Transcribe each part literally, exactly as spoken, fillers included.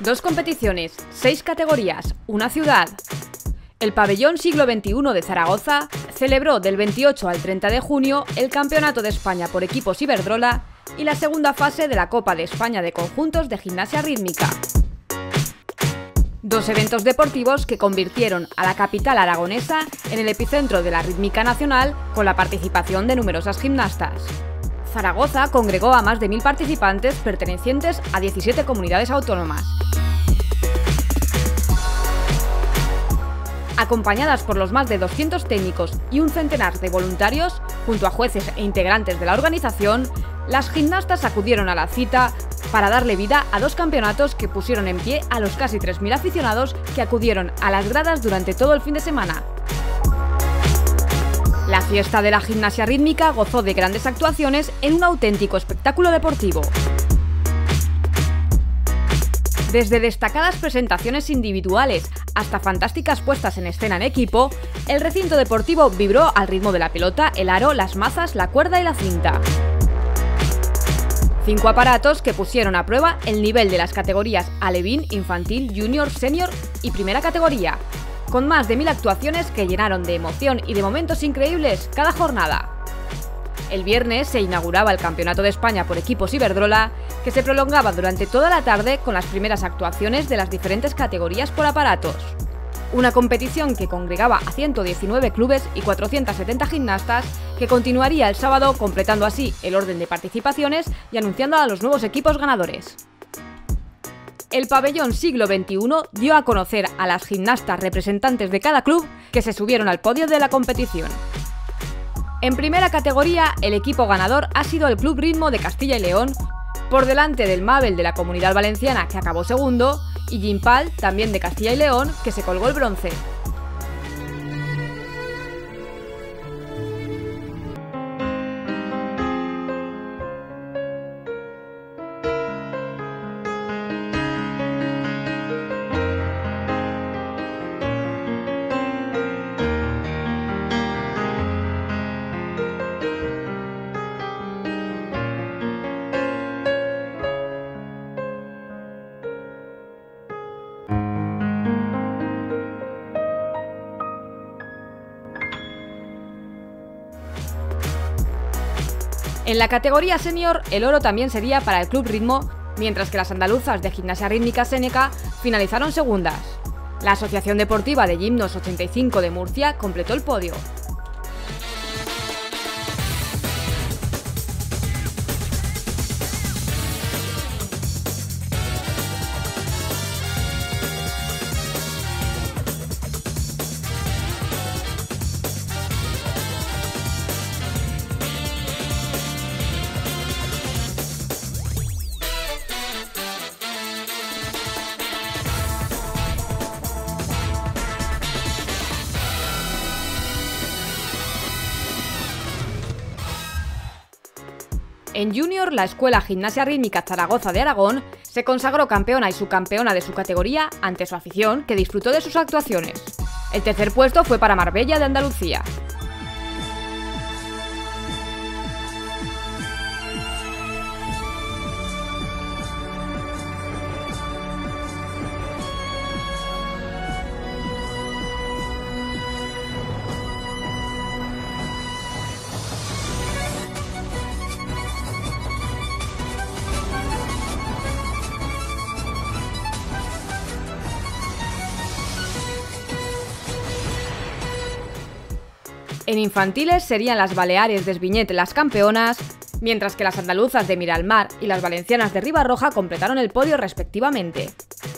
Dos competiciones, seis categorías, una ciudad. El pabellón siglo veintiuno de Zaragoza celebró del veintiocho al treinta de junio el Campeonato de España por equipos Iberdrola y la segunda fase de la Copa de España de Conjuntos de Gimnasia Rítmica. Dos eventos deportivos que convirtieron a la capital aragonesa en el epicentro de la rítmica nacional con la participación de numerosas gimnastas. Zaragoza congregó a más de mil participantes pertenecientes a diecisiete comunidades autónomas. Acompañadas por los más de doscientos técnicos y un centenar de voluntarios, junto a jueces e integrantes de la organización, las gimnastas acudieron a la cita para darle vida a dos campeonatos que pusieron en pie a los casi tres mil aficionados que acudieron a las gradas durante todo el fin de semana. La fiesta de la gimnasia rítmica gozó de grandes actuaciones en un auténtico espectáculo deportivo. Desde destacadas presentaciones individuales hasta fantásticas puestas en escena en equipo, el recinto deportivo vibró al ritmo de la pelota, el aro, las mazas, la cuerda y la cinta. Cinco aparatos que pusieron a prueba el nivel de las categorías alevín, infantil, junior, senior y primera categoría, con más de mil actuaciones que llenaron de emoción y de momentos increíbles cada jornada. El viernes se inauguraba el Campeonato de España por equipos Iberdrola, que se prolongaba durante toda la tarde con las primeras actuaciones de las diferentes categorías por aparatos. Una competición que congregaba a ciento diecinueve clubes y cuatrocientas setenta gimnastas, que continuaría el sábado completando así el orden de participaciones y anunciando a los nuevos equipos ganadores. El pabellón siglo veintiuno dio a conocer a las gimnastas representantes de cada club que se subieron al podio de la competición. En primera categoría, el equipo ganador ha sido el Club Ritmo de Castilla y León, por delante del Mabel de la Comunidad Valenciana, que acabó segundo, y Gimpal, también de Castilla y León, que se colgó el bronce. En la categoría senior, el oro también sería para el Club Ritmo, mientras que las andaluzas de Gimnasia Rítmica Séneca finalizaron segundas. La Asociación Deportiva de Gimnos ochenta y cinco de Murcia completó el podio. En Junior, la Escuela Gimnasia Rítmica Zaragoza de Aragón se consagró campeona y subcampeona de su categoría ante su afición, que disfrutó de sus actuaciones. El tercer puesto fue para Marbella de Andalucía. En infantiles serían las Baleares de Esviñet las campeonas, mientras que las andaluzas de Miralmar y las valencianas de Ribarroja completaron el podio respectivamente.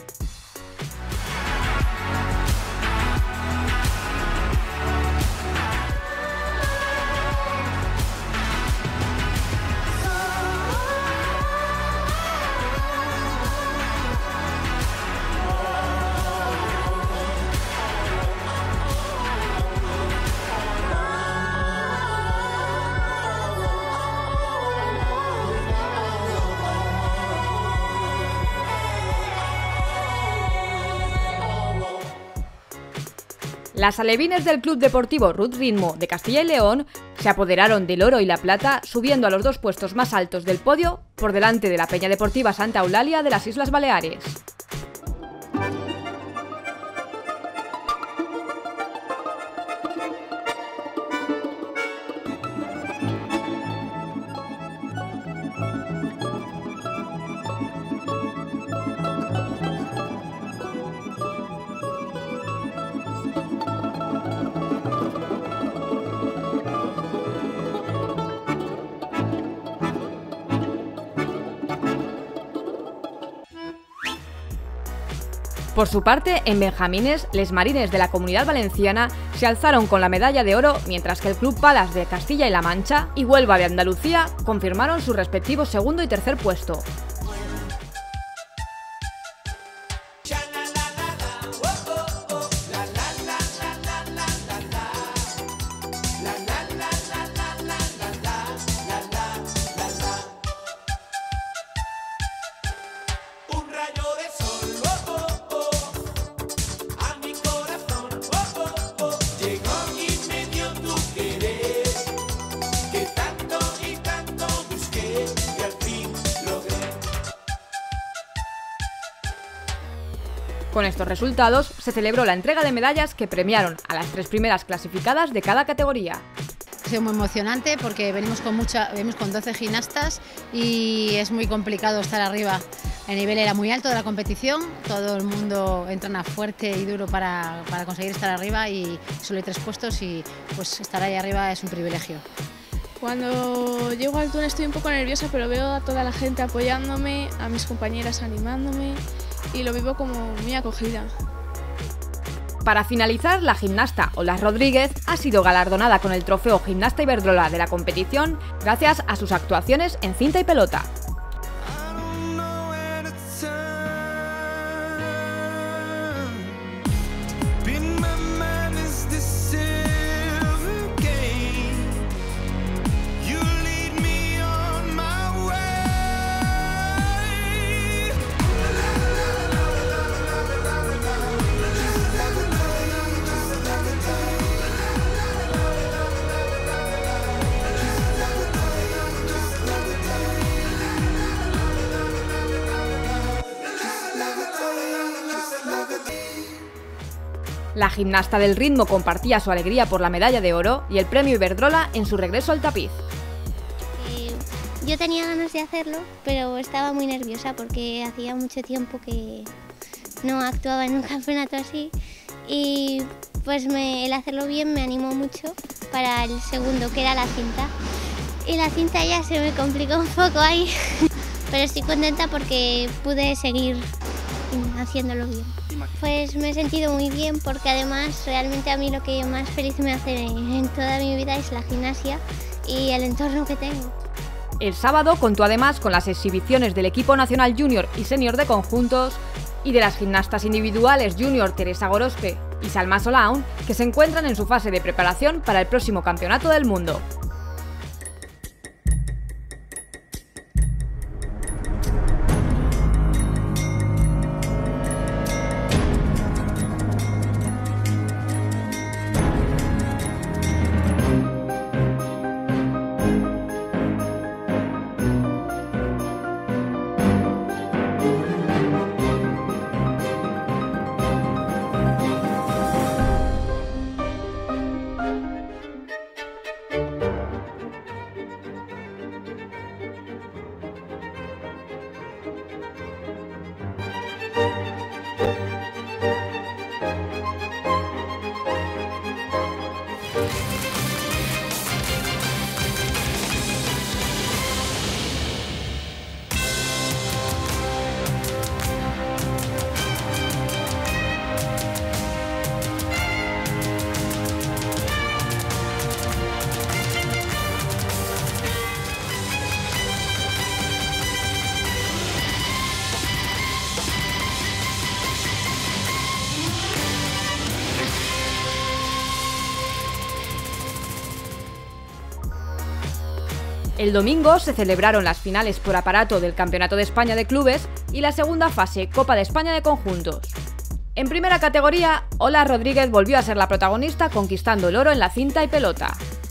Las alevines del Club Deportivo Ruth Ritmo de Castilla y León se apoderaron del oro y la plata, subiendo a los dos puestos más altos del podio por delante de la Peña Deportiva Santa Eulalia de las Islas Baleares. Por su parte, en benjamines, les marines de la Comunidad Valenciana se alzaron con la medalla de oro, mientras que el Club Palas de Castilla y La Mancha y Huelva de Andalucía confirmaron sus respectivos segundo y tercer puesto. Con estos resultados se celebró la entrega de medallas que premiaron a las tres primeras clasificadas de cada categoría. Ha sido muy emocionante porque venimos con, mucha, venimos con doce gimnastas y es muy complicado estar arriba. El nivel era muy alto de la competición, todo el mundo entrena fuerte y duro para, para conseguir estar arriba y solo hay tres puestos y pues estar ahí arriba es un privilegio. Cuando llego al túnel estoy un poco nerviosa, pero veo a toda la gente apoyándome, a mis compañeras animándome y lo vivo como muy acogida. Para finalizar, la gimnasta Ola Rodríguez ha sido galardonada con el trofeo Gimnasta Iberdrola de la competición gracias a sus actuaciones en cinta y pelota. La gimnasta del ritmo compartía su alegría por la medalla de oro y el premio Iberdrola en su regreso al tapiz. Eh, yo tenía ganas de hacerlo, pero estaba muy nerviosa porque hacía mucho tiempo que no actuaba en un campeonato así y pues me, el hacerlo bien me animó mucho para el segundo, que era la cinta. Y la cinta ya se me complicó un poco ahí, pero estoy contenta porque pude seguir haciéndolo bien. Pues me he sentido muy bien porque además realmente a mí lo que más feliz me hace en toda mi vida es la gimnasia y el entorno que tengo. El sábado contó además con las exhibiciones del equipo nacional junior y senior de conjuntos y de las gimnastas individuales junior Teresa Gorospe y Salma Solaun, que se encuentran en su fase de preparación para el próximo Campeonato del Mundo. El domingo se celebraron las finales por aparato del Campeonato de España de Clubes y la segunda fase Copa de España de Conjuntos. En primera categoría, Ola Rodríguez volvió a ser la protagonista conquistando el oro en la cinta y pelota.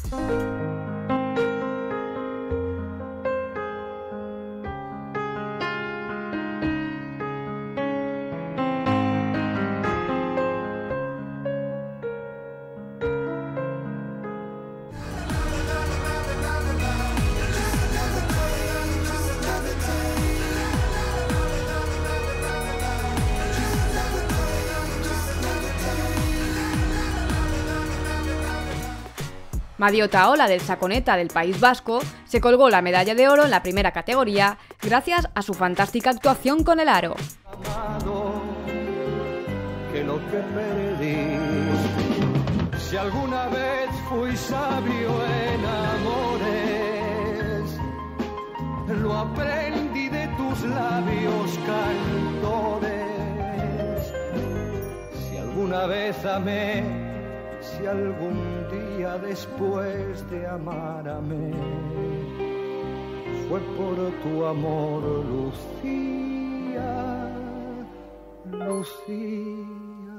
Madiota Ola del Saconeta del País Vasco se colgó la medalla de oro en la primera categoría gracias a su fantástica actuación con el aro. que lo que perdí. Si alguna vez fui sabio en amores, lo aprendí de tus labios cantores. Si alguna vez amé, si algún día después de amarme, fue por tu amor, Lucía, Lucía.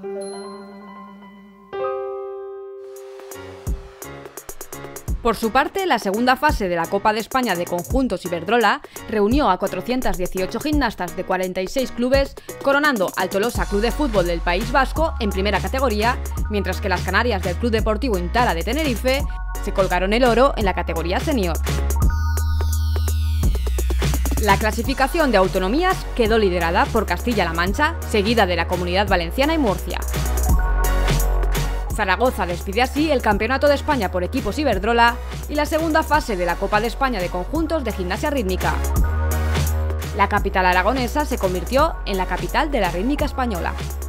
Por su parte, la segunda fase de la Copa de España de Conjuntos Iberdrola reunió a cuatrocientas dieciocho gimnastas de cuarenta y seis clubes, coronando al Tolosa Club de Fútbol del País Vasco en primera categoría, mientras que las canarias del Club Deportivo Intara de Tenerife se colgaron el oro en la categoría senior. La clasificación de autonomías quedó liderada por Castilla-La Mancha, seguida de la Comunidad Valenciana y Murcia. Zaragoza despide así el Campeonato de España por equipos Iberdrola y la segunda fase de la Copa de España de Conjuntos de Gimnasia Rítmica. La capital aragonesa se convirtió en la capital de la rítmica española.